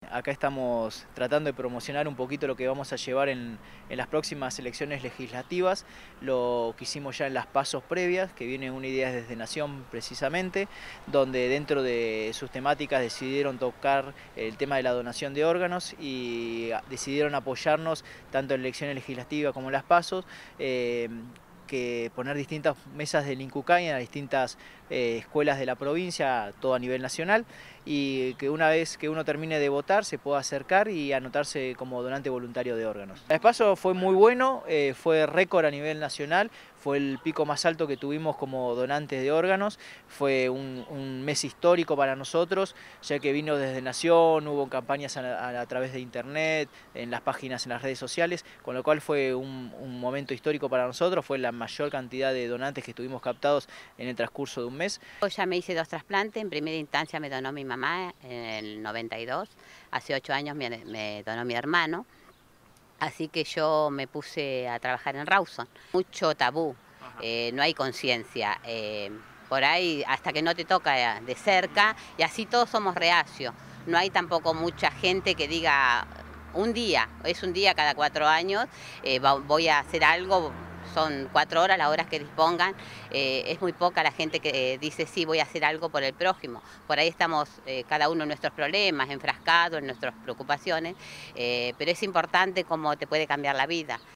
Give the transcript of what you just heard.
Acá estamos tratando de promocionar un poquito lo que vamos a llevar en las próximas elecciones legislativas, lo que hicimos ya en las pasos previas, que viene una idea desde Nación precisamente, donde dentro de sus temáticas decidieron tocar el tema de la donación de órganos y decidieron apoyarnos tanto en elecciones legislativas como en las pasos. Que poner distintas mesas del Incucay en las distintas escuelas de la provincia, todo a nivel nacional, y que una vez que uno termine de votar se pueda acercar y anotarse como donante voluntario de órganos. El espacio fue muy bueno, fue récord a nivel nacional, fue el pico más alto que tuvimos como donantes de órganos, fue un mes histórico para nosotros, ya que vino desde Nación, hubo campañas a través de internet, en las páginas, en las redes sociales, con lo cual fue un momento histórico para nosotros, fue la mayor cantidad de donantes que estuvimos captados en el transcurso de un mes. Yo ya me hice 2 trasplantes, en primera instancia me donó mi mamá en el 92, hace 8 años me donó mi hermano, así que yo me puse a trabajar en Rawson. Mucho tabú, no hay conciencia, por ahí hasta que no te toca de cerca, y así todos somos reacios. No hay tampoco mucha gente que diga un día, es un día cada 4 años, voy a hacer algo. Son 4 horas las horas que dispongan, es muy poca la gente que dice sí, voy a hacer algo por el prójimo. Por ahí estamos cada uno en nuestros problemas, enfrascados en nuestras preocupaciones, pero es importante cómo te puede cambiar la vida.